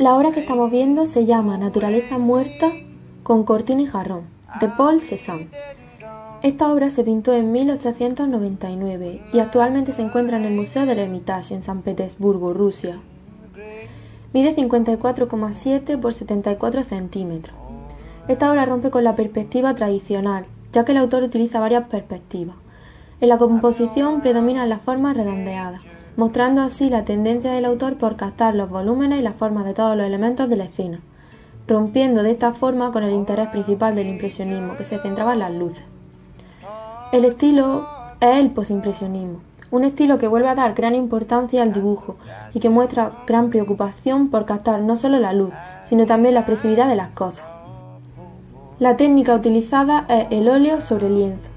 La obra que estamos viendo se llama Naturaleza muerta con cortina y jarrón, de Paul Cézanne. Esta obra se pintó en 1899 y actualmente se encuentra en el Museo del Hermitage en San Petersburgo, Rusia. Mide 54,7 por 74 centímetros. Esta obra rompe con la perspectiva tradicional, ya que el autor utiliza varias perspectivas. En la composición predominan las formas redondeadas, mostrando así la tendencia del autor por captar los volúmenes y las formas de todos los elementos de la escena, rompiendo de esta forma con el interés principal del impresionismo, que se centraba en las luces. El estilo es el posimpresionismo, un estilo que vuelve a dar gran importancia al dibujo y que muestra gran preocupación por captar no solo la luz, sino también la expresividad de las cosas. La técnica utilizada es el óleo sobre lienzo.